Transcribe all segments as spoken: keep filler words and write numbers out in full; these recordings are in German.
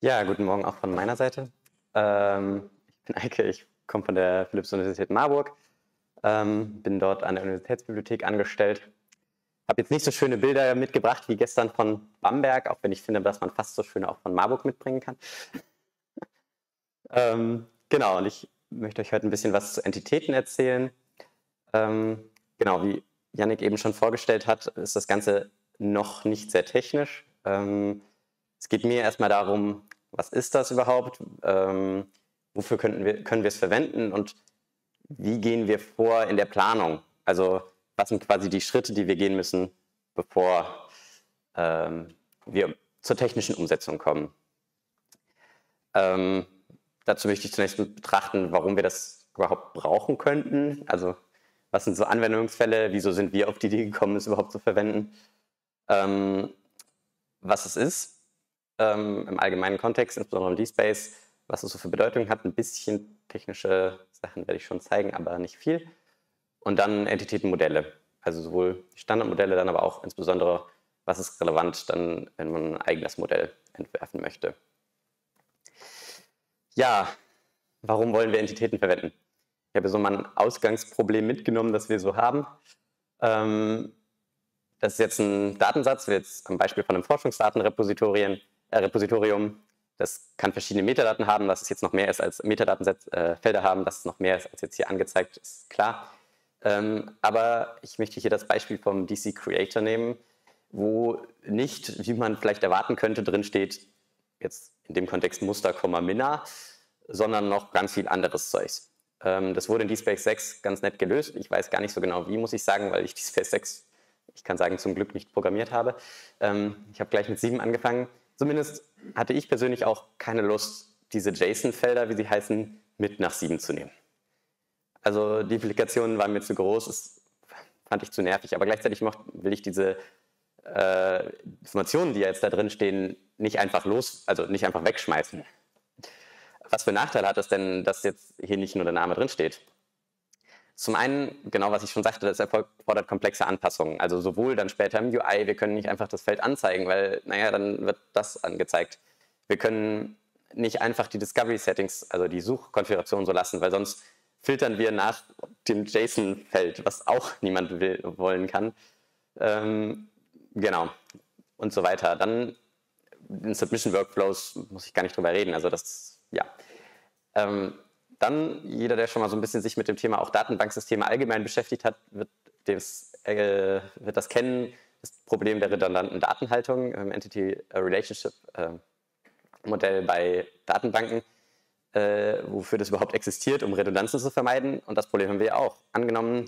Ja, guten Morgen auch von meiner Seite. Ähm, ich bin Eike, ich komme von der Philipps-Universität Marburg, ähm, bin dort an der Universitätsbibliothek angestellt. Habe jetzt nicht so schöne Bilder mitgebracht wie gestern von Bamberg, auch wenn ich finde, dass man fast so schöne auch von Marburg mitbringen kann. ähm, genau, und ich möchte euch heute ein bisschen was zu Entitäten erzählen. Ähm, genau, wie Yannick eben schon vorgestellt hat, ist das Ganze noch nicht sehr technisch. Ähm, es geht mir erstmal darum, was ist das überhaupt? Ähm, wofür könnten wir, können wir es verwenden und wie gehen wir vor in der Planung? Also was sind quasi die Schritte, die wir gehen müssen, bevor ähm, wir zur technischen Umsetzung kommen? Ähm, dazu möchte ich zunächst betrachten, warum wir das überhaupt brauchen könnten. Also was sind so Anwendungsfälle? Wieso sind wir auf die Idee gekommen, es überhaupt zu verwenden? Ähm, was es ist, ähm, im allgemeinen Kontext, insbesondere im D-Space, was es so für Bedeutung hat. Ein bisschen technische Sachen werde ich schon zeigen, aber nicht viel. Und dann Entitätenmodelle, also sowohl die Standardmodelle, dann aber auch insbesondere, was ist relevant, dann, wenn man ein eigenes Modell entwerfen möchte. Ja, warum wollen wir Entitäten verwenden? Ich habe so mal ein Ausgangsproblem mitgenommen, das wir so haben. Ähm, das ist jetzt ein Datensatz, jetzt am Beispiel von einem Forschungsdatenrepositorium. Äh, Repositorium. Das kann verschiedene Metadaten haben, dass es jetzt noch mehr ist als Metadatenfelder äh, haben, dass es noch mehr ist als jetzt hier angezeigt, ist klar. Ähm, aber ich möchte hier das Beispiel vom D C Creator nehmen, wo nicht, wie man vielleicht erwarten könnte, drin steht, jetzt in dem Kontext Muster, Minna, sondern noch ganz viel anderes Zeugs. Ähm, das wurde in DSpace sechs ganz nett gelöst. Ich weiß gar nicht so genau wie, muss ich sagen, weil ich DSpace sechs, ich kann sagen, zum Glück nicht programmiert habe. Ähm, ich habe gleich mit sieben angefangen. Zumindest hatte ich persönlich auch keine Lust, diese JSON-Felder, wie sie heißen, mit nach sieben zu nehmen. Also die Implikationen waren mir zu groß, das fand ich zu nervig, aber gleichzeitig will ich diese äh, Informationen, die ja jetzt da drin stehen, nicht einfach los, also nicht einfach wegschmeißen. Was für Nachteil hat es denn, dass jetzt hier nicht nur der Name drin steht? Zum einen, genau was ich schon sagte, das erfordert komplexe Anpassungen. Also sowohl dann später im U I, wir können nicht einfach das Feld anzeigen, weil, naja, dann wird das angezeigt. Wir können nicht einfach die Discovery Settings, also die Suchkonfiguration so lassen, weil sonst filtern wir nach dem JSON-Feld, was auch niemand will, wollen kann. Ähm, genau. Und so weiter. Dann in Submission Workflows muss ich gar nicht drüber reden. Also das, ja. Ähm, dann, jeder, der schon mal so ein bisschen sich mit dem Thema auch Datenbanksysteme allgemein beschäftigt hat, wird, das, äh, wird das kennen, das Problem der redundanten Datenhaltung im Entity Relationship äh, Modell bei Datenbanken, äh, wofür das überhaupt existiert, um Redundanzen zu vermeiden. Und das Problem haben wir ja auch. Angenommen,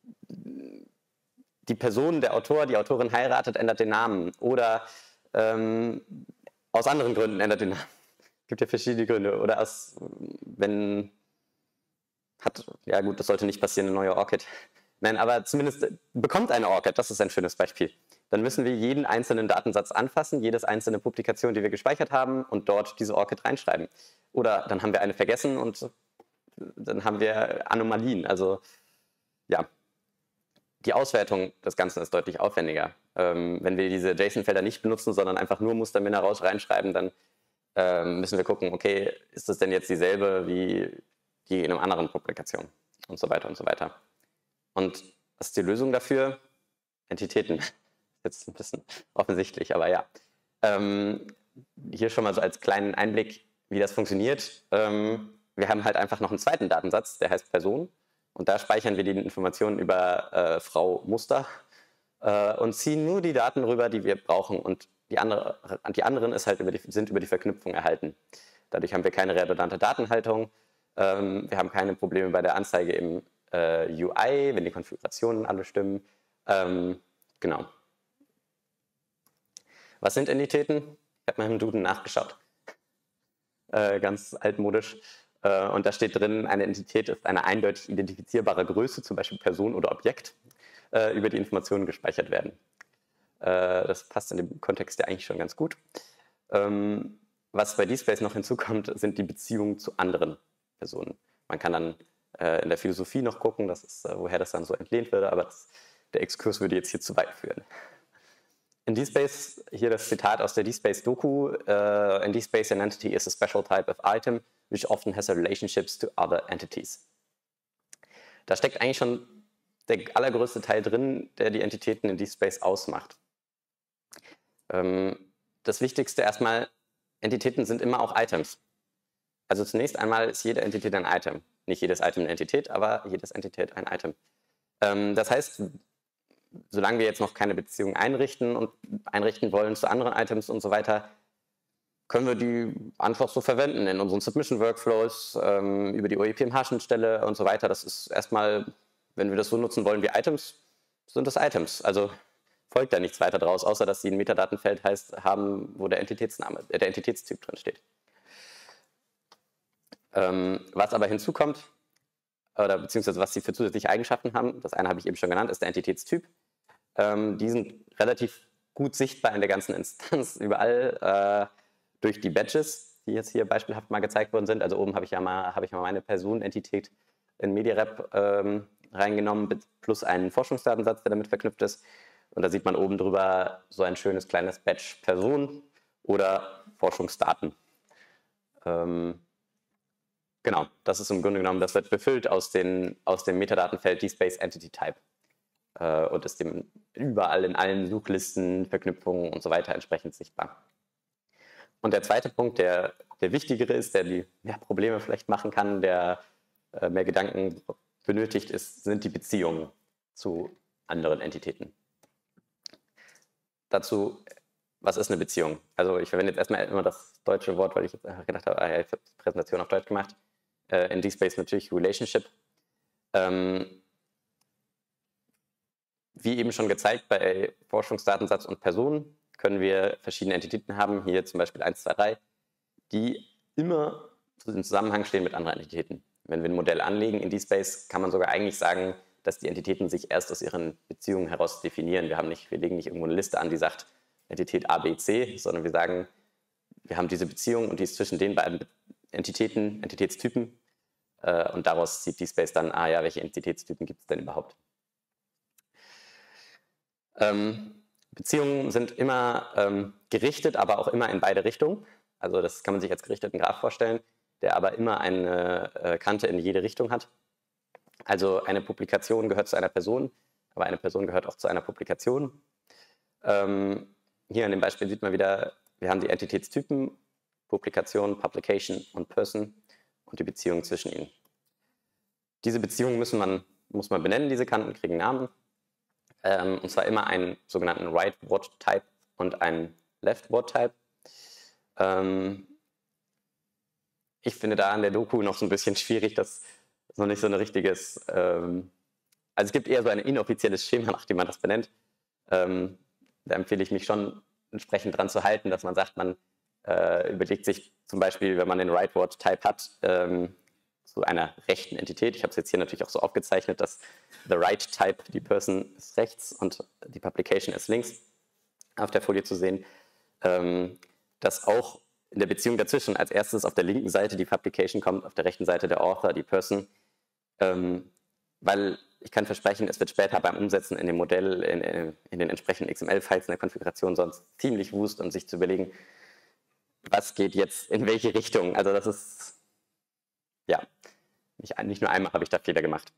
die Person, der Autor, die Autorin heiratet, ändert den Namen oder ähm, aus anderen Gründen ändert den Namen. Es gibt ja verschiedene Gründe. Oder aus, wenn hat, ja gut, das sollte nicht passieren, eine neue Orchid. Nein, aber zumindest bekommt eine Orchid, das ist ein schönes Beispiel. Dann müssen wir jeden einzelnen Datensatz anfassen, jedes einzelne Publikation, die wir gespeichert haben und dort diese Orchid reinschreiben. Oder dann haben wir eine vergessen und dann haben wir Anomalien. Also ja, die Auswertung des Ganzen ist deutlich aufwendiger. Ähm, wenn wir diese JSON-Felder nicht benutzen, sondern einfach nur Musterminna raus reinschreiben, dann ähm, müssen wir gucken, okay, ist das denn jetzt dieselbe wie die in einer anderen Publikation und so weiter und so weiter. Und was ist die Lösung dafür? Entitäten. Jetzt ein bisschen offensichtlich, aber ja. Ähm, hier schon mal so als kleinen Einblick, wie das funktioniert. Ähm, wir haben halt einfach noch einen zweiten Datensatz, der heißt Person. Und da speichern wir die Informationen über äh, Frau Muster äh, und ziehen nur die Daten rüber, die wir brauchen. Und die, andere, die anderen ist halt über die, sind über die Verknüpfung erhalten. Dadurch haben wir keine redundante Datenhaltung. Ähm, wir haben keine Probleme bei der Anzeige im äh, U I, wenn die Konfigurationen alle stimmen. Ähm, genau. Was sind Entitäten? Ich habe mal im Duden nachgeschaut. Äh, ganz altmodisch. Äh, und da steht drin, eine Entität ist eine eindeutig identifizierbare Größe, zum Beispiel Person oder Objekt, äh, über die Informationen gespeichert werden. Äh, das passt in dem Kontext ja eigentlich schon ganz gut. Ähm, was bei DSpace noch hinzukommt, sind die Beziehungen zu anderen Personen. Man kann dann äh, in der Philosophie noch gucken, das ist, äh, woher das dann so entlehnt würde, aber das, der Exkurs würde jetzt hier zu weit führen. in DSpace, hier das Zitat aus der DSpace-Doku, uh, in DSpace an entity is a special type of item which often has a relationships to other entities. Da steckt eigentlich schon der allergrößte Teil drin, der die Entitäten in DSpace ausmacht. Ähm, das Wichtigste erstmal, Entitäten sind immer auch Items. Also zunächst einmal ist jede Entität ein Item. Nicht jedes Item eine Entität, aber jedes Entität ein Item. Ähm, das heißt, solange wir jetzt noch keine Beziehung einrichten und einrichten wollen zu anderen Items und so weiter, können wir die einfach so verwenden in unseren Submission-Workflows, ähm, über die O E P M H-Schnittstelle und so weiter. Das ist erstmal, wenn wir das so nutzen wollen wie Items, sind das Items. Also folgt da nichts weiter draus, außer dass sie ein Metadatenfeld heißt, haben, wo der Entitätsname, äh, der Entitätstyp drin steht. Ähm, was aber hinzukommt, oder beziehungsweise was sie für zusätzliche Eigenschaften haben, das eine habe ich eben schon genannt, ist der Entitätstyp. Ähm, die sind relativ gut sichtbar in der ganzen Instanz, überall äh, durch die Badges, die jetzt hier beispielhaft mal gezeigt worden sind. Also oben habe ich ja mal, habe ich mal meine Personenentität in MediaRep ähm, reingenommen, plus einen Forschungsdatensatz, der damit verknüpft ist. Und da sieht man oben drüber so ein schönes kleines Badge Person oder Forschungsdaten. Ähm, Genau, das ist im Grunde genommen, das wird befüllt aus, den, aus dem Metadatenfeld DSpace Entity Type äh, und ist dem überall in allen Suchlisten, Verknüpfungen und so weiter entsprechend sichtbar. Und der zweite Punkt, der, der wichtigere ist, der die mehr Probleme vielleicht machen kann, der äh, mehr Gedanken benötigt, ist, sind die Beziehungen zu anderen Entitäten. Dazu, was ist eine Beziehung? Also ich verwende jetzt erstmal immer das deutsche Wort, weil ich jetzt gedacht habe, ah, ja, ich habe die Präsentation auf Deutsch gemacht. In DSpace natürlich Relationship. Ähm, wie eben schon gezeigt, bei Forschungsdatensatz und Personen können wir verschiedene Entitäten haben, hier zum Beispiel eins, zwei, drei, die immer im Zusammenhang stehen mit anderen Entitäten. Wenn wir ein Modell anlegen in DSpace, kann man sogar eigentlich sagen, dass die Entitäten sich erst aus ihren Beziehungen heraus definieren. Wir, haben nicht, wir legen nicht irgendwo eine Liste an, die sagt Entität A, B, C, sondern wir sagen, wir haben diese Beziehung und die ist zwischen den beiden Entitäten, Entitätstypen. Und daraus sieht DSpace dann, ah ja, welche Entitätstypen gibt es denn überhaupt? Ähm, Beziehungen sind immer ähm, gerichtet, aber auch immer in beide Richtungen. Also das kann man sich als gerichteten Graph vorstellen, der aber immer eine äh, Kante in jede Richtung hat. Also eine Publikation gehört zu einer Person, aber eine Person gehört auch zu einer Publikation. Ähm, hier in dem Beispiel sieht man wieder, wir haben die Entitätstypen, Publikation, Publication und Person. Und die Beziehung zwischen ihnen. Diese Beziehungen müssen man, muss man benennen, diese Kanten kriegen Namen. Ähm, und zwar immer einen sogenannten Right-Word-Type und einen Left-Word-Type. Ähm, ich finde da in der Doku noch so ein bisschen schwierig, dass es noch nicht so ein richtiges, ähm, also es gibt eher so ein inoffizielles Schema, nach dem man das benennt. Ähm, da empfehle ich mich schon entsprechend dran zu halten, dass man sagt, man äh, überlegt sich zum Beispiel, wenn man den Right-Word-Type hat, ähm, zu einer rechten Entität. Ich habe es jetzt hier natürlich auch so aufgezeichnet, dass the Right-Type, die Person ist rechts und die Publication ist links auf der Folie zu sehen, ähm, dass auch in der Beziehung dazwischen als erstes auf der linken Seite die Publication kommt, auf der rechten Seite der Author, die Person, ähm, weil ich kann versprechen, es wird später beim Umsetzen in dem Modell, in, in, in den entsprechenden X M L-Files in der Konfiguration sonst ziemlich wust, um sich zu überlegen, was geht jetzt in welche Richtung. Also das ist, ja, nicht, nicht nur einmal habe ich da Fehler gemacht.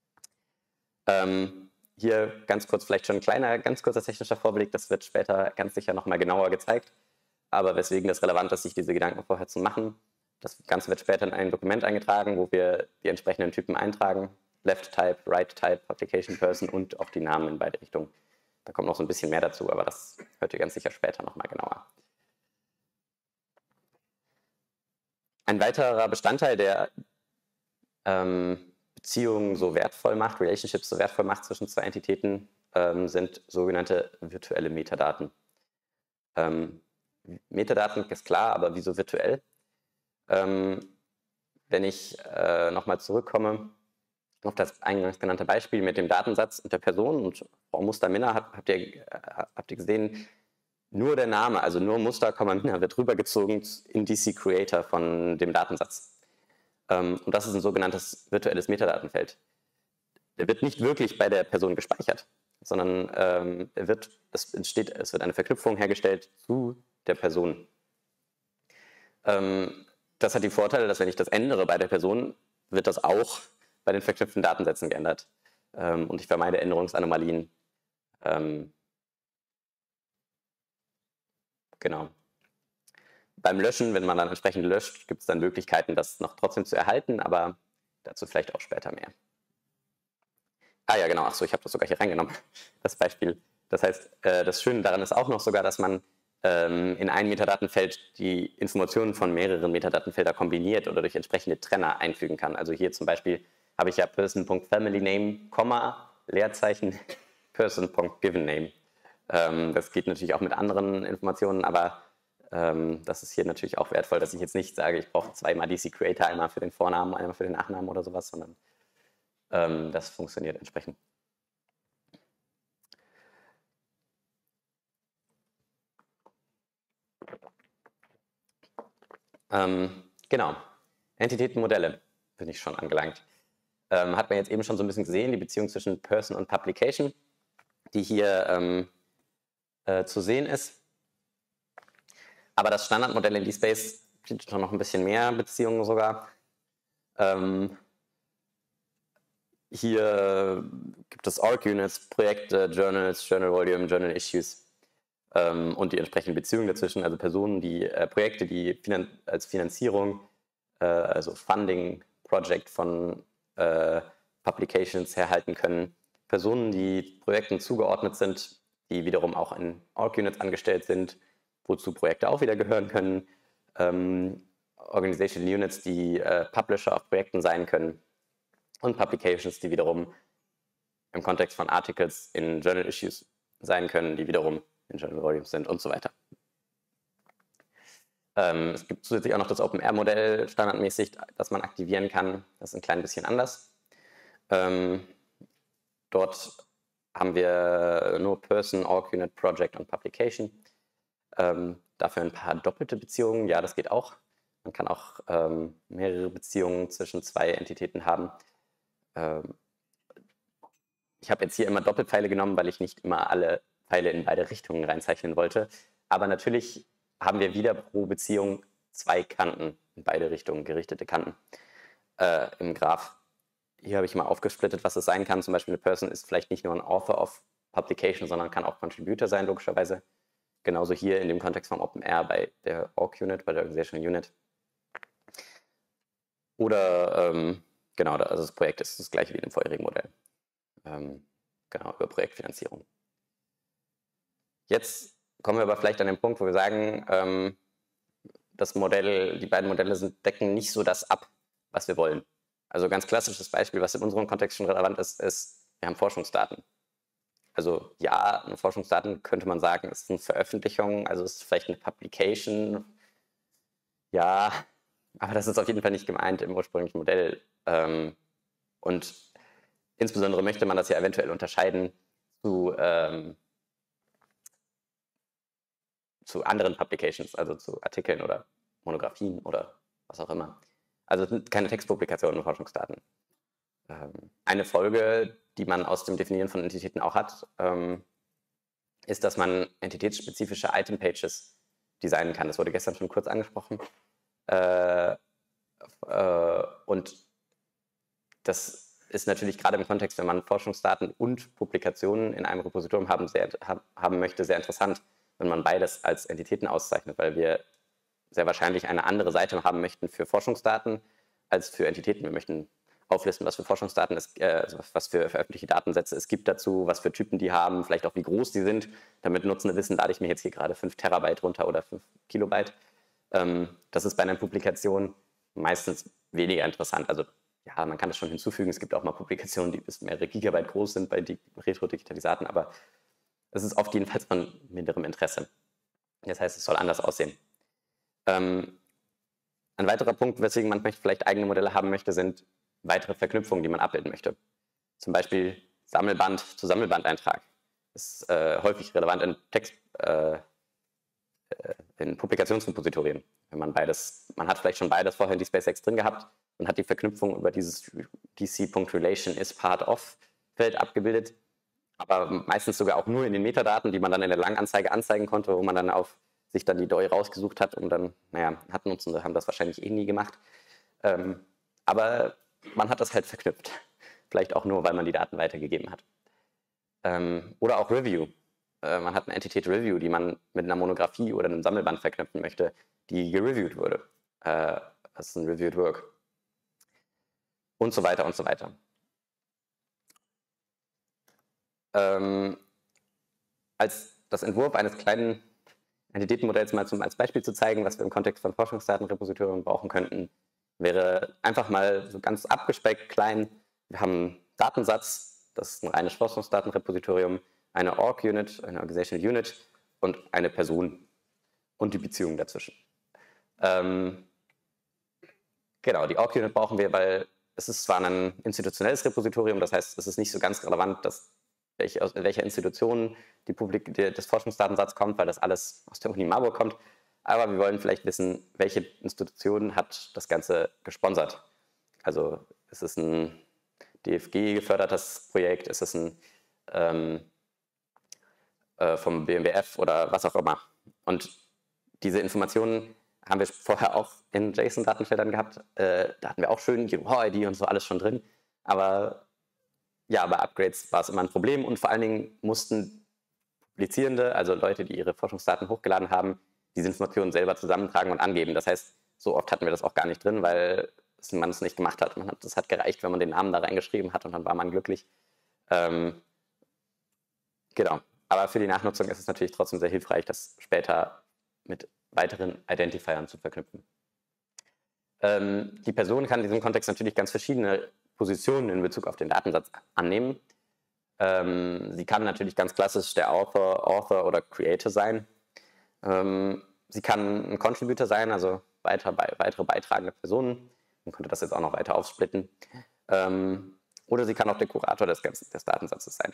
Ähm, hier ganz kurz vielleicht schon ein kleiner, ganz kurzer technischer Vorblick, das wird später ganz sicher nochmal genauer gezeigt, aber weswegen es relevant ist, sich diese Gedanken vorher zu machen. Das Ganze wird später in ein Dokument eingetragen, wo wir die entsprechenden Typen eintragen, Left Type, Right Type, Publication Person und auch die Namen in beide Richtungen. Da kommt noch so ein bisschen mehr dazu, aber das hört ihr ganz sicher später nochmal genauer. Ein weiterer Bestandteil, der ähm, Beziehungen so wertvoll macht, Relationships so wertvoll macht zwischen zwei Entitäten, ähm, sind sogenannte virtuelle Metadaten. Ähm, Metadaten ist klar, aber wieso virtuell? Ähm, wenn ich äh, nochmal zurückkomme auf das eingangs genannte Beispiel mit dem Datensatz und der Person und Frau Muster-Minna, habt, habt, ihr, äh, habt ihr gesehen, nur der Name, also nur Muster, Minna, wird rübergezogen in D C Creator von dem Datensatz. Ähm, und das ist ein sogenanntes virtuelles Metadatenfeld. Der wird nicht wirklich bei der Person gespeichert. sondern ähm, wird, es, entsteht, es wird eine Verknüpfung hergestellt zu der Person. Ähm, das hat die Vorteile, dass wenn ich das ändere bei der Person, wird das auch bei den verknüpften Datensätzen geändert. Ähm, und ich vermeide Änderungsanomalien. Ähm, genau. Beim Löschen, wenn man dann entsprechend löscht, gibt es dann Möglichkeiten, das noch trotzdem zu erhalten, aber dazu vielleicht auch später mehr. Ah ja, genau, achso, ich habe das sogar hier reingenommen, das Beispiel. Das heißt, äh, das Schöne daran ist auch noch sogar, dass man ähm, in ein Metadatenfeld die Informationen von mehreren Metadatenfeldern kombiniert oder durch entsprechende Trenner einfügen kann. Also hier zum Beispiel habe ich ja person.familyname, Leerzeichen, person.givenname. Ähm, das geht natürlich auch mit anderen Informationen, aber ähm, das ist hier natürlich auch wertvoll, dass ich jetzt nicht sage, ich brauche zweimal D C Creator, einmal für den Vornamen, einmal für den Nachnamen oder sowas, sondern ähm, das funktioniert entsprechend. Ähm, genau, Entitätenmodelle bin ich schon angelangt. Ähm, hat man jetzt eben schon so ein bisschen gesehen, die Beziehung zwischen Person und Publication, die hier ähm, äh, zu sehen ist. Aber das Standardmodell in DSpace bietet schon noch ein bisschen mehr Beziehungen sogar. Ähm, hier gibt es Org-Units, Projekte, Journals, Journal Volume, Journal Issues ähm, und die entsprechenden Beziehungen dazwischen, also Personen, die äh, Projekte, die finan als Finanzierung, äh, also Funding, Project von äh, Publications herhalten können, Personen, die Projekten zugeordnet sind, die wiederum auch in Org-Units angestellt sind, wozu Projekte auch wieder gehören können, ähm, Organizational Units, die äh, Publisher auf Projekten sein können und Publications, die wiederum im Kontext von Articles in Journal Issues sein können, die wiederum in Journal Volumes sind und so weiter. Ähm, es gibt zusätzlich auch noch das OpenR-Modell standardmäßig, das man aktivieren kann. Das ist ein klein bisschen anders. Ähm, dort haben wir nur Person, Org, Unit, Project und Publication. Ähm, dafür ein paar doppelte Beziehungen. Ja, das geht auch. Man kann auch ähm, mehrere Beziehungen zwischen zwei Entitäten haben. Ähm, ich habe jetzt hier immer Doppelpfeile genommen, weil ich nicht immer alle Pfeile in beide Richtungen reinzeichnen wollte. Aber natürlich haben wir wieder pro Beziehung zwei Kanten in beide Richtungen, gerichtete Kanten äh, im Graph. Hier habe ich mal aufgesplittet, was es sein kann. Zum Beispiel eine Person ist vielleicht nicht nur ein Author of Publication, sondern kann auch Contributor sein, logischerweise. Genauso hier in dem Kontext vom OpenR bei der Org-Unit, bei der Organizational Unit. Oder, ähm, genau, also das Projekt ist das gleiche wie in dem vorherigen Modell. Ähm, genau, über Projektfinanzierung. Jetzt kommen wir aber vielleicht an den Punkt, wo wir sagen, ähm, das Modell, die beiden Modelle sind, decken nicht so das ab, was wir wollen. Also ganz klassisches Beispiel, was in unserem Kontext schon relevant ist, ist, wir haben Forschungsdaten. Also ja, eine Forschungsdaten könnte man sagen, ist eine Veröffentlichung, also ist vielleicht eine Publication. Ja, aber das ist auf jeden Fall nicht gemeint im ursprünglichen Modell. Ähm, und insbesondere möchte man das ja eventuell unterscheiden zu, ähm, zu anderen Publications, also zu Artikeln oder Monographien oder was auch immer. Also es sind keine Textpublikationen und Forschungsdaten. Ähm, eine Folge, die man aus dem Definieren von Entitäten auch hat, ähm, ist, dass man entitätsspezifische Item-Pages designen kann. Das wurde gestern schon kurz angesprochen. Äh, äh, und das ist natürlich gerade im Kontext, wenn man Forschungsdaten und Publikationen in einem Repositorium haben, sehr, haben möchte, sehr interessant, wenn man beides als Entitäten auszeichnet, weil wir sehr wahrscheinlich eine andere Seite haben möchten für Forschungsdaten als für Entitäten. Wir möchten auflisten, was für Forschungsdaten, es, äh, was für veröffentlichte Datensätze es gibt dazu, was für Typen die haben, vielleicht auch wie groß die sind. Damit Nutzende wissen, lade ich mir jetzt hier gerade fünf Terabyte runter oder fünf Kilobyte. Ähm, das ist bei einer Publikation meistens weniger interessant. Also ja, man kann das schon hinzufügen. Es gibt auch mal Publikationen, die bis mehrere Gigabyte groß sind bei die Retro-Digitalisaten, aber es ist oft jedenfalls von minderem Interesse. Das heißt, es soll anders aussehen. Ähm, ein weiterer Punkt, weswegen man vielleicht eigene Modelle haben möchte, sind weitere Verknüpfungen, die man abbilden möchte. Zum Beispiel Sammelband zu Sammelbandeintrag. Das ist äh, häufig relevant in Text, äh, in Publikationsrepositorien. Wenn man beides, man hat vielleicht schon beides vorher in DSpaceX drin gehabt und hat die Verknüpfung über dieses D C.Relation is part of Feld abgebildet. aber meistens sogar auch nur in den Metadaten, die man dann in der Langanzeige anzeigen konnte, wo man dann auf sich dann die D O I rausgesucht hat und dann, naja, hatten Nutzende haben das wahrscheinlich eh nie gemacht. Ähm, aber man hat das halt verknüpft. Vielleicht auch nur, weil man die Daten weitergegeben hat. Ähm, oder auch Review. Äh, man hat eine Entität Review, die man mit einer Monographie oder einem Sammelband verknüpfen möchte, die gereviewt wurde. Äh, das ist ein Reviewed Work. Und so weiter und so weiter. Ähm, als das Entwurf eines kleinen Entitätenmodells mal zum, als Beispiel zu zeigen, was wir im Kontext von Forschungsdatenrepositorien brauchen könnten, wäre einfach mal so ganz abgespeckt klein. Wir haben einen Datensatz, das ist ein reines Forschungsdatenrepositorium, eine Org-Unit, eine Organizational Unit und eine Person und die Beziehungen dazwischen. Ähm, genau, die Org-Unit brauchen wir, weil es ist zwar ein institutionelles Repositorium, das heißt, es ist nicht so ganz relevant, dass welche, aus welcher Institution die Publik, die, das Forschungsdatensatz kommt, weil das alles aus der Uni Marburg kommt. Aber wir wollen vielleicht wissen, welche Institution hat das Ganze gesponsert. Also ist es ein D F G-gefördertes Projekt, ist es ein ähm, äh, vom B M B F oder was auch immer. Und diese Informationen haben wir vorher auch in JSON-Datenfeldern gehabt. Äh, da hatten wir auch schön die U R I D und so alles schon drin. Aber ja, bei Upgrades war es immer ein Problem und vor allen Dingen mussten Publizierende, also Leute, die ihre Forschungsdaten hochgeladen haben, diese Informationen selber zusammentragen und angeben. Das heißt, so oft hatten wir das auch gar nicht drin, weil man es nicht gemacht hat. Man hat. Das hat gereicht, wenn man den Namen da reingeschrieben hat und dann war man glücklich. Ähm, genau. Aber für die Nachnutzung ist es natürlich trotzdem sehr hilfreich, das später mit weiteren Identifiern zu verknüpfen. Ähm, die Person kann in diesem Kontext natürlich ganz verschiedene Positionen in Bezug auf den Datensatz annehmen. Ähm, sie kann natürlich ganz klassisch der Author, Author oder Creator sein. Ähm, sie kann ein Contributor sein, also weiter, be weitere beitragende Personen. Man könnte das jetzt auch noch weiter aufsplitten. Ähm, oder sie kann auch der Kurator des, ganzen, des Datensatzes sein.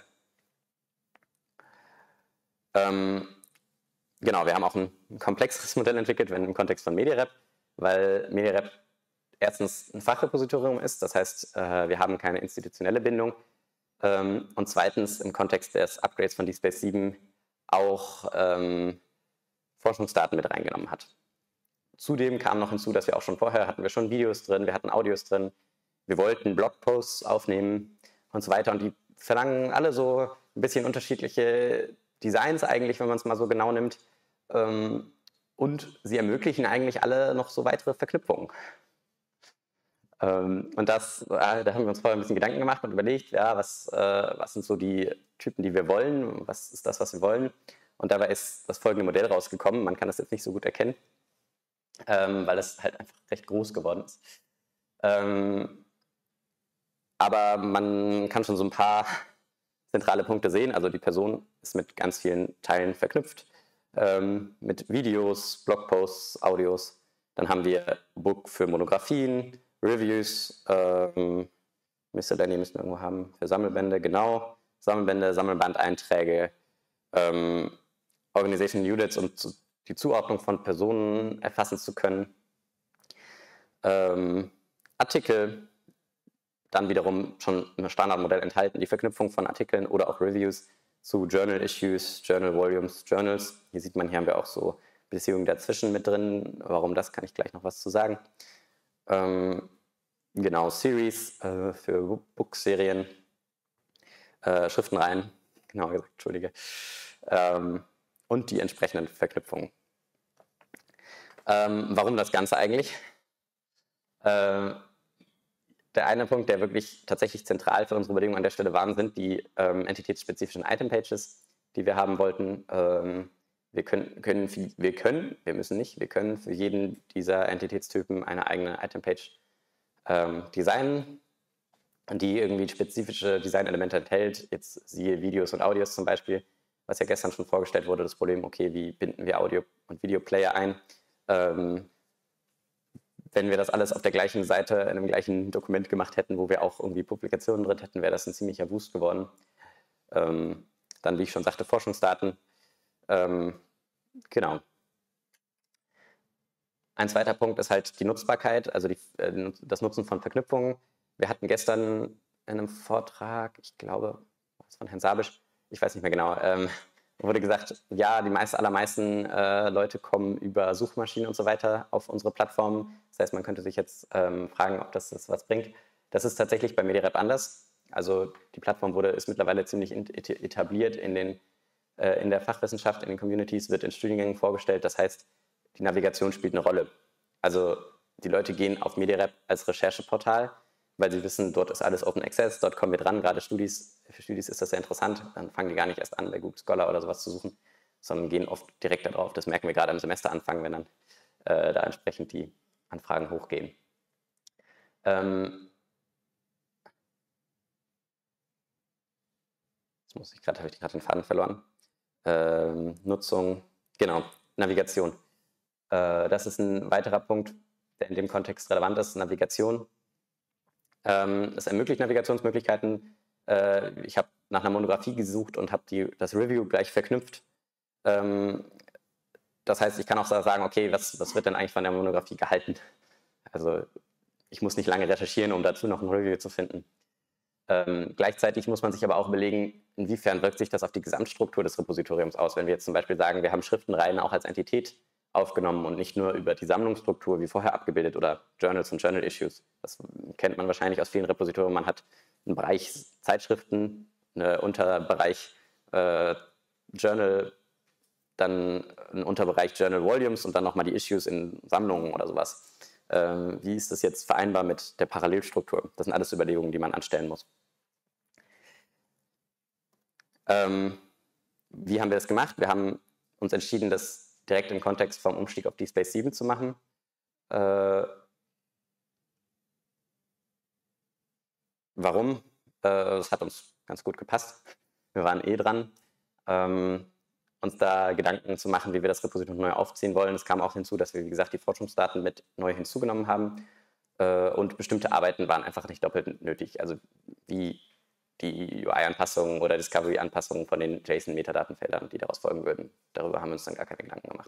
Ähm, genau, wir haben auch ein, ein komplexeres Modell entwickelt, wenn im Kontext von MediaRep, weil MediaRep erstens ein Fachrepositorium ist, das heißt, äh, wir haben keine institutionelle Bindung. Ähm, und zweitens im Kontext des Upgrades von DSpace sieben auch ähm, Forschungsdaten mit reingenommen hat. Zudem kam noch hinzu, dass wir auch schon vorher hatten wir schon Videos drin, wir hatten Audios drin, wir wollten Blogposts aufnehmen und so weiter. Und die verlangen alle so ein bisschen unterschiedliche Designs eigentlich, wenn man es mal so genau nimmt. Ähm, und sie ermöglichen eigentlich alle noch so weitere Verknüpfungen. Ähm, und das, äh, da haben wir uns vorher ein bisschen Gedanken gemacht und überlegt, ja, was, äh, was sind so die Typen, die wir wollen, was ist das, was wir wollen. Und dabei ist das folgende Modell rausgekommen. Man kann das jetzt nicht so gut erkennen, ähm, weil es halt einfach recht groß geworden ist. Ähm, aber man kann schon so ein paar zentrale Punkte sehen. Also die Person ist mit ganz vielen Teilen verknüpft, ähm, mit Videos, Blogposts, Audios. Dann haben wir Book für Monographien, Reviews, ähm, Miscellany müssen wir irgendwo haben, für Sammelbände, genau, Sammelbände, Sammelbandeinträge, ähm, Organization Units, um zu, die Zuordnung von Personen erfassen zu können, ähm, Artikel, dann wiederum schon im Standardmodell enthalten, die Verknüpfung von Artikeln oder auch Reviews zu Journal Issues, Journal Volumes, Journals. Hier sieht man, hier haben wir auch so Beziehungen dazwischen mit drin. Warum das, kann ich gleich noch was zu sagen. Ähm, genau, Series äh, für Book-Serien, äh, Schriftenreihen, genau gesagt, Entschuldige, ähm, und die entsprechenden Verknüpfungen. Ähm, warum das Ganze eigentlich? Äh, der eine Punkt, der wirklich tatsächlich zentral für unsere Überlegungen an der Stelle waren, sind die ähm, entitätsspezifischen Item-Pages, die wir haben wollten. Ähm, wir können, können, wir können, wir müssen nicht, wir können für jeden dieser Entitätstypen eine eigene Item-Page ähm, designen, die irgendwie spezifische Designelemente enthält. Jetzt siehe Videos und Audios zum Beispiel, was ja gestern schon vorgestellt wurde, das Problem, okay, wie binden wir Audio- und Videoplayer ein? Ähm, wenn wir das alles auf der gleichen Seite, in einem gleichen Dokument gemacht hätten, wo wir auch irgendwie Publikationen drin hätten, wäre das ein ziemlicher Boost geworden. Ähm, dann, wie ich schon sagte, Forschungsdaten. Ähm, genau. Ein zweiter Punkt ist halt die Nutzbarkeit, also die, äh, das Nutzen von Verknüpfungen. Wir hatten gestern in einem Vortrag, ich glaube, das von Herrn Sabisch, ich weiß nicht mehr genau, ähm, wurde gesagt, ja, die meisten, allermeisten äh, Leute kommen über Suchmaschinen und so weiter auf unsere Plattform. Das heißt, man könnte sich jetzt ähm, fragen, ob das, das was bringt. Das ist tatsächlich bei MediaRep anders. Also die Plattform wurde, ist mittlerweile ziemlich etabliert in, den, äh, in der Fachwissenschaft, in den Communities, wird in Studiengängen vorgestellt. Das heißt, die Navigation spielt eine Rolle. Also die Leute gehen auf MediaRep als Rechercheportal, weil sie wissen, dort ist alles Open Access, dort kommen wir dran, gerade Studis, für Studis ist das sehr interessant, dann fangen die gar nicht erst an, bei Google Scholar oder sowas zu suchen, sondern gehen oft direkt darauf. Das merken wir gerade am Semesteranfang, wenn dann äh, da entsprechend die Anfragen hochgehen. Ähm Jetzt muss ich gerade, habe ich gerade den Faden verloren. Ähm, Nutzung, genau, Navigation. Äh, das ist ein weiterer Punkt, der in dem Kontext relevant ist, Navigation. Ähm, es ermöglicht Navigationsmöglichkeiten. Äh, ich habe nach einer Monographie gesucht und habe das Review gleich verknüpft. Ähm, das heißt, ich kann auch sagen, okay, was, was wird denn eigentlich von der Monographie gehalten? Also ich muss nicht lange recherchieren, um dazu noch ein Review zu finden. Ähm, gleichzeitig muss man sich aber auch überlegen, inwiefern wirkt sich das auf die Gesamtstruktur des Repositoriums aus. Wenn wir jetzt zum Beispiel sagen, wir haben Schriftenreihen auch als Entität aufgenommen und nicht nur über die Sammlungsstruktur wie vorher abgebildet oder Journals und Journal Issues. Das kennt man wahrscheinlich aus vielen Repositorien. Man hat einen Bereich Zeitschriften, einen Unterbereich äh, Journal, dann einen Unterbereich Journal Volumes und dann nochmal die Issues in Sammlungen oder sowas. Ähm, wie ist das jetzt vereinbar mit der Parallelstruktur? Das sind alles Überlegungen, die man anstellen muss. Ähm, wie haben wir das gemacht? Wir haben uns entschieden, das direkt im Kontext vom Umstieg auf DSpace sieben zu machen. Äh, warum? Äh, das hat uns ganz gut gepasst. Wir waren eh dran, ähm, uns da Gedanken zu machen, wie wir das Repositorium neu aufziehen wollen. Es kam auch hinzu, dass wir, wie gesagt, die Forschungsdaten mit neu hinzugenommen haben äh, und bestimmte Arbeiten waren einfach nicht doppelt nötig. Also wie die U I-Anpassungen oder Discovery-Anpassungen von den JSON-Metadatenfeldern, die daraus folgen würden. Darüber haben wir uns dann gar keine Gedanken gemacht.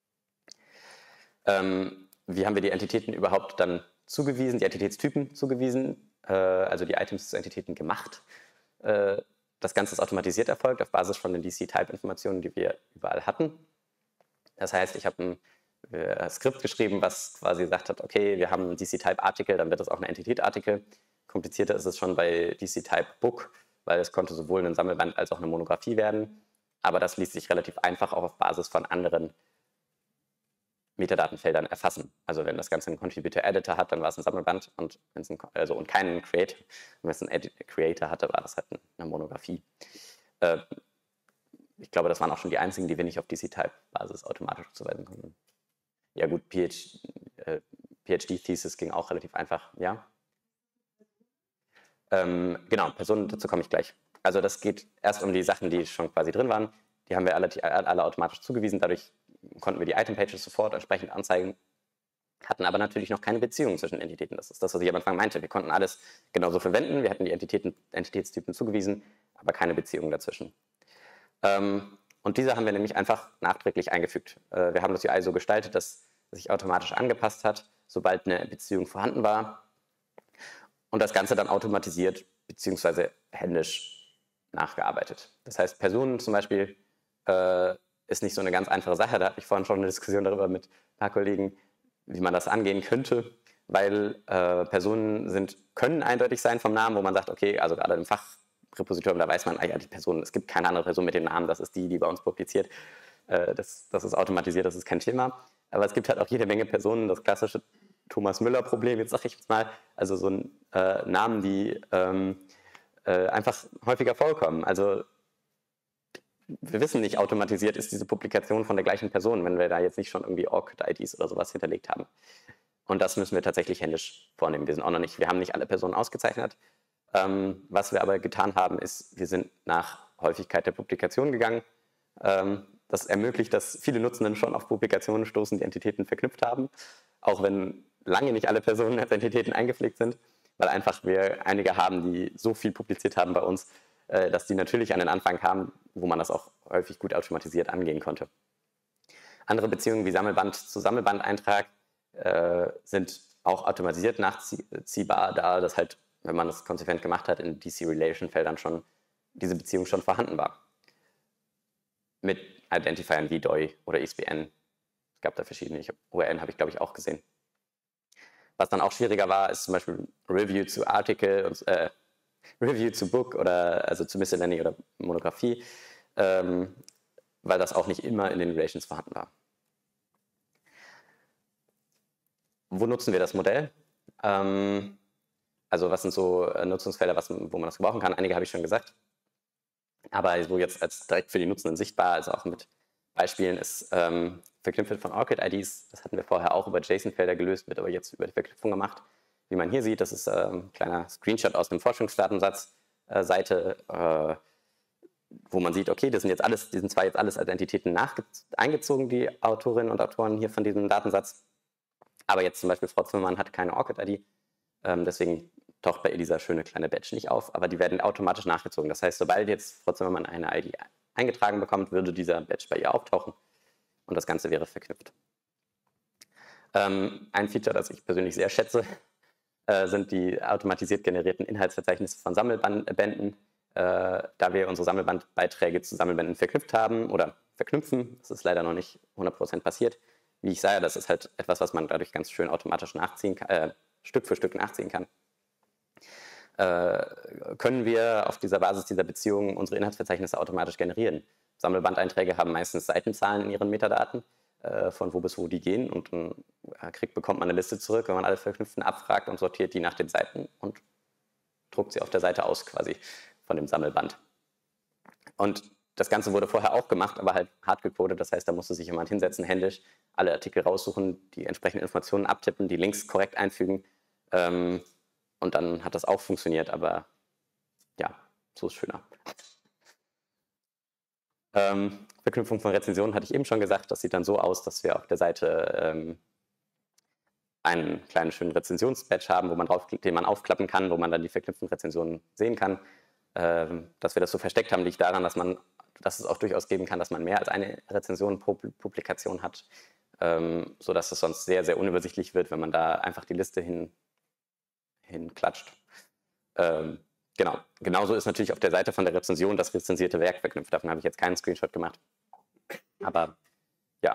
Ähm, wie haben wir die Entitäten überhaupt dann zugewiesen, die Entitätstypen zugewiesen, äh, also die Items zu Entitäten gemacht. Äh, das Ganze ist automatisiert erfolgt auf Basis von den D C-Type-Informationen, die wir überall hatten. Das heißt, ich habe ein äh, Skript geschrieben, was quasi gesagt hat, okay, wir haben einen D C-Type-Artikel, dann wird das auch eine Entität-Artikel. Komplizierter ist es schon bei D C-Type-Book, weil es konnte sowohl ein Sammelband als auch eine Monographie werden. Aber das ließ sich relativ einfach auch auf Basis von anderen Metadatenfeldern erfassen. Also wenn das Ganze einen Contributor-Editor hat, dann war es ein Sammelband und, ein, also, und keinen Create. Wenn es einen Creator hatte, war das halt eine Monographie. Äh, ich glaube, das waren auch schon die einzigen, die wir nicht auf D C-Type-Basis automatisch zuweisen konnten. Ja gut, PhD-Thesis ging auch relativ einfach, ja. Ähm, genau, Personen, dazu komme ich gleich. Also das geht erst um die Sachen, die schon quasi drin waren. Die haben wir alle, alle automatisch zugewiesen. Dadurch konnten wir die Item-Pages sofort entsprechend anzeigen, hatten aber natürlich noch keine Beziehung zwischen Entitäten. Das ist das, was ich am Anfang meinte. Wir konnten alles genauso verwenden. Wir hatten die Entitäten, Entitätstypen zugewiesen, aber keine Beziehung dazwischen. Ähm, und diese haben wir nämlich einfach nachträglich eingefügt. Äh, wir haben das U I so gestaltet, dass es sich automatisch angepasst hat, sobald eine Beziehung vorhanden war. Und das Ganze dann automatisiert bzw. händisch nachgearbeitet. Das heißt, Personen zum Beispiel äh, ist nicht so eine ganz einfache Sache. Da hatte ich vorhin schon eine Diskussion darüber mit ein paar Kollegen, wie man das angehen könnte, weil äh, Personen sind, können eindeutig sein vom Namen, wo man sagt, okay, also gerade im Fachrepositorium, da weiß man, ah ja, die Person, es gibt keine andere Person mit dem Namen, das ist die, die bei uns publiziert. Äh, das, das ist automatisiert, das ist kein Thema. Aber es gibt halt auch jede Menge Personen, das klassische Thomas Müller-Problem, jetzt sage ich jetzt mal, also so ein, äh, Namen, die ähm, äh, einfach häufiger vorkommen. Also wir wissen nicht, automatisiert ist diese Publikation von der gleichen Person, wenn wir da jetzt nicht schon irgendwie O R C-I Ds oder sowas hinterlegt haben. Und das müssen wir tatsächlich händisch vornehmen. Wir sind auch noch nicht, wir haben nicht alle Personen ausgezeichnet. Ähm, was wir aber getan haben, ist, wir sind nach Häufigkeit der Publikation gegangen. Ähm, das ermöglicht, dass viele Nutzenden schon auf Publikationen stoßen, die Entitäten verknüpft haben, auch wenn lange nicht alle Personen als Entitäten eingepflegt sind, weil einfach wir einige haben, die so viel publiziert haben bei uns, äh, dass die natürlich an den Anfang kamen, wo man das auch häufig gut automatisiert angehen konnte. Andere Beziehungen wie Sammelband zu Sammelbandeintrag äh, sind auch automatisiert nachziehbar, da das halt, wenn man das konsequent gemacht hat, in D C-Relation-Feldern schon diese Beziehung schon vorhanden war. mit Identifiern wie D O I oder I S B N. Es gab da verschiedene. Ich hab, O R N habe ich, glaube ich, auch gesehen. Was dann auch schwieriger war, ist zum Beispiel Review zu Artikel, und, äh, Review zu Book oder also zu Miscellany oder Monographie, ähm, weil das auch nicht immer in den Relations vorhanden war. Wo nutzen wir das Modell? Ähm, also was sind so Nutzungsfelder, was, wo man das gebrauchen kann? Einige habe ich schon gesagt. Aber so jetzt als direkt für die Nutzenden sichtbar, also auch mit Beispielen, ist ähm, Verknüpfen von ORCID-I Ds. Das hatten wir vorher auch über JSON-Felder gelöst, wird aber jetzt über die Verknüpfung gemacht. Wie man hier sieht, das ist äh, ein kleiner Screenshot aus dem Forschungsdatensatz-Seite, äh, wo man sieht, okay, das sind jetzt alles, die sind zwar jetzt alles als Entitäten eingezogen, die Autorinnen und Autoren hier von diesem Datensatz, aber jetzt zum Beispiel Frau Zimmermann hat keine ORCID-I D, ähm, deswegen taucht bei ihr dieser schöne kleine Badge nicht auf, aber die werden automatisch nachgezogen. Das heißt, sobald jetzt Frau Zimmermann eine I D eingetragen bekommt, würde dieser Badge bei ihr auftauchen und das Ganze wäre verknüpft. Ähm, ein Feature, das ich persönlich sehr schätze, äh, sind die automatisiert generierten Inhaltsverzeichnisse von Sammelbänden. Äh, da wir unsere Sammelbandbeiträge zu Sammelbänden verknüpft haben oder verknüpfen, das ist leider noch nicht hundert Prozent passiert. Wie ich sage, das ist halt etwas, was man dadurch ganz schön automatisch nachziehen kann, äh, Stück für Stück nachziehen kann. Äh, können wir auf dieser Basis dieser Beziehung unsere Inhaltsverzeichnisse automatisch generieren. Sammelbandeinträge haben meistens Seitenzahlen in ihren Metadaten, äh, von wo bis wo die gehen, und dann äh, kriegt, bekommt man eine Liste zurück, wenn man alle Verknüpften abfragt und sortiert die nach den Seiten und druckt sie auf der Seite aus quasi von dem Sammelband. Und das Ganze wurde vorher auch gemacht, aber halt hart gecodet, das heißt, da musste sich jemand hinsetzen, händisch, alle Artikel raussuchen, die entsprechenden Informationen abtippen, die Links korrekt einfügen, ähm, und dann hat das auch funktioniert, aber ja, so ist schöner. Ähm, Verknüpfung von Rezensionen hatte ich eben schon gesagt, das sieht dann so aus, dass wir auf der Seite ähm, einen kleinen schönen Rezensionsbadge haben, wo man drauf, den man aufklappen kann, wo man dann die verknüpften Rezensionen sehen kann. Ähm, dass wir das so versteckt haben, liegt daran, dass, man, dass es auch durchaus geben kann, dass man mehr als eine Rezension pro Publikation hat, ähm, sodass es sonst sehr, sehr unübersichtlich wird, wenn man da einfach die Liste hin hinklatscht. Ähm, genau. Genauso ist natürlich auf der Seite von der Rezension das rezensierte Werk verknüpft. Davon habe ich jetzt keinen Screenshot gemacht. Aber ja.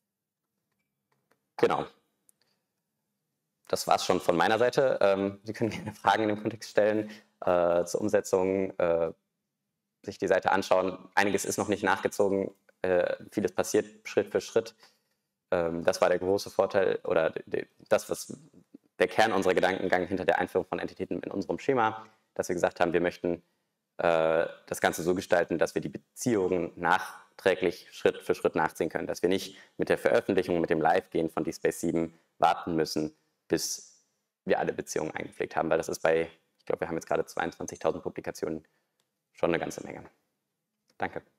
Genau. Das war es schon von meiner Seite. Ähm, Sie können gerne Fragen in dem Kontext stellen äh, zur Umsetzung, äh, sich die Seite anschauen. Einiges ist noch nicht nachgezogen. Äh, vieles passiert Schritt für Schritt. Ähm, das war der große Vorteil oder das, was der Kern unserer Gedankengang hinter der Einführung von Entitäten in unserem Schema, dass wir gesagt haben, wir möchten äh, das Ganze so gestalten, dass wir die Beziehungen nachträglich Schritt für Schritt nachziehen können, dass wir nicht mit der Veröffentlichung, mit dem Live-Gehen von DSpace sieben warten müssen, bis wir alle Beziehungen eingepflegt haben, weil das ist bei, ich glaube, wir haben jetzt gerade zweiundzwanzigtausend Publikationen schon eine ganze Menge. Danke.